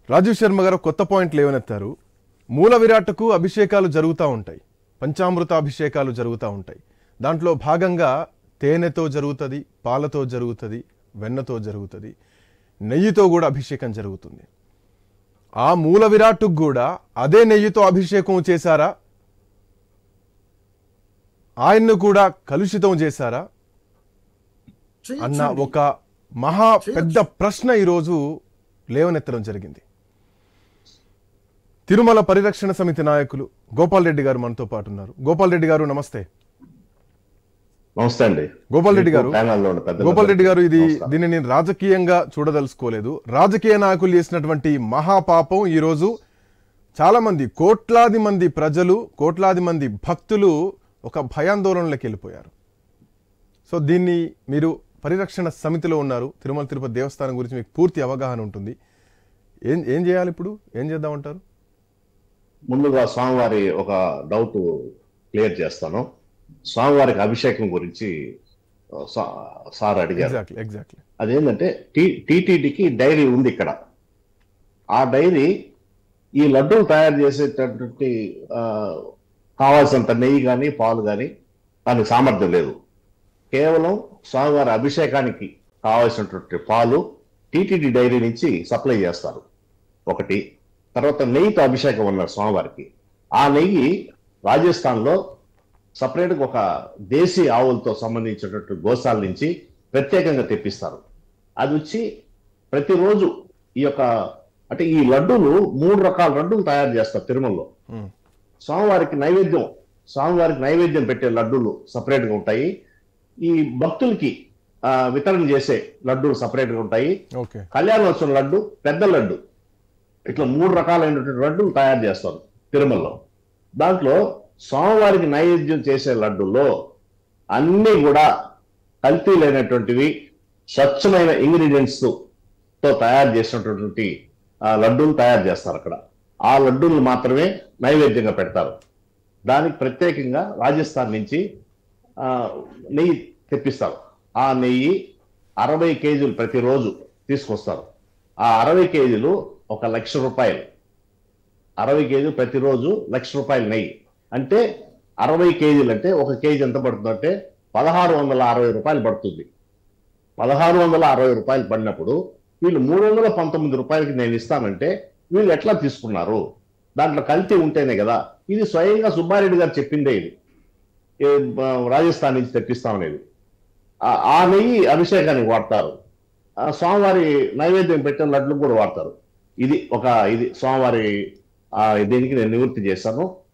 రాజీవ్ శర్మ గారు కొత్త పాయింట్ లేవనెత్తారు. మూల విరాట్కు అభిషేకాలు జరుగుతూ ఉంటాయి, పంచామృత అభిషేకాలు జరుగుతూ ఉంటాయి. దాంట్లో భాగంగా తేనెతో జరుగుతుంది, పాలతో జరుగుతుంది, వెన్నతో జరుగుతుంది, నెయ్యితో కూడా అభిషేకం జరుగుతుంది. ఆ మూల విరాట్కు కూడా అదే నెయ్యితో అభిషేకం చేశారా? ఆయన్ను కూడా కలుషితం చేశారా అన్న ఒక మహా పెద్ద ప్రశ్న ఈరోజు లేవనెత్తడం జరిగింది. తిరుమల పరిరక్షణ సమితి నాయకులు గోపాల్ రెడ్డి గారు మనతో పాటు ఉన్నారు. గోపాల్ రెడ్డి గారు నమస్తే. నమస్తే అండి. గోపాల్ రెడ్డి గారు దీన్ని నేను రాజకీయంగా చూడదలుచుకోలేదు. రాజకీయ నాయకులు చేసినటువంటి మహాపాపం ఈరోజు చాలా మంది, కోట్లాది మంది ప్రజలు, కోట్లాది మంది భక్తులు ఒక భయాందోళనలోకి వెళ్ళిపోయారు. సో దీన్ని మీరు పరిరక్షణ సమితిలో ఉన్నారు, తిరుమల తిరుపతి దేవస్థానం గురించి మీకు పూర్తి అవగాహన ఉంటుంది. ఏం చేయాలి ఇప్పుడు? ఏం చేద్దామంటారు? ముందుగా స్వామివారి ఒక డౌట్ క్లియర్ చేస్తాను. స్వామివారికి అభిషేకం గురించి సార్ అడిగారు. ఎగ్జాక్ట్లీ. అదేంటంటే టీటీడీకి డైరీ ఉంది ఇక్కడ. ఆ డైరీ ఈ లడ్డూలు తయారు చేసేటటువంటి కావాల్సినంత నెయ్యి కానీ పాలు కానీ దానికి సామర్థ్యం లేదు. కేవలం స్వామివారి అభిషేకానికి కావాల్సినటువంటి పాలు టీటీడీ డైరీ నుంచి సప్లై చేస్తారు ఒకటి. తర్వాత నెయ్యితో అభిషేకం ఉన్నారు స్వామివారికి. ఆ నెయ్యి రాజస్థాన్లో సపరేట్గా ఒక దేశీ ఆవులతో సంబంధించినటువంటి గోశాల నుంచి ప్రత్యేకంగా తెప్పిస్తారు. అది వచ్చి ప్రతిరోజు ఈ యొక్క అంటే ఈ లడ్డూలు 3 రకాల లడ్డూలు తయారు చేస్తారు తిరుమలలో. స్వామివారికి నైవేద్యం పెట్టే లడ్డూలు సపరేట్గా ఉంటాయి. ఈ భక్తులకి వితరణ చేసే లడ్డూలు సపరేట్గా ఉంటాయి. కళ్యాణోత్సవం లడ్డు, పెద్ద లడ్డు, ఇట్లా 3 రకాలైనటువంటి లడ్డూలు తయారు చేస్తారు తిరుమలలో. దాంట్లో స్వామివారికి నైవేద్యం చేసే లడ్డూల్లో అన్నీ కూడా కల్తీ లేనటువంటివి, స్వచ్ఛమైన ఇంగ్రీడియంట్స్ తో తయారు చేసినటువంటి లడ్డూలు తయారు చేస్తారు అక్కడ. ఆ లడ్డూలు మాత్రమే నైవేద్యంగా పెడతారు. దానికి ప్రత్యేకంగా రాజస్థాన్ నుంచి నెయ్యి తెప్పిస్తారు. ఆ నెయ్యి 60 కేజీలు ప్రతిరోజు తీసుకొస్తారు. ఆ 60 కేజీలు 1,00,000 రూపాయలు. 60 కేజీలు ప్రతిరోజు 1,00,000 రూపాయలు నెయ్యి అంటే 60 కేజీలు అంటే 1 కేజీ ఎంత పడుతుంది అంటే 1,660 రూపాయలు పడుతుంది. 1,660 రూపాయలు పడినప్పుడు వీళ్ళు 319 రూపాయలకి నేను ఇస్తానంటే వీళ్ళు ఎట్లా తీసుకున్నారు? దాంట్లో కల్తీ ఉంటేనే కదా. ఇది స్వయంగా సుబ్బారెడ్డి గారు చెప్పిందే. ఇది రాజస్థాన్ నుంచి తెప్పిస్తామనేది. ఆ నెయ్యి అభిషేకానికి వాడతారు. స్వామివారి నైవేద్యం పెట్టిన లడ్లు కూడా వాడతారు. ఇది స్వామివారి దీనికి నేను నివృత్తి చేశాను.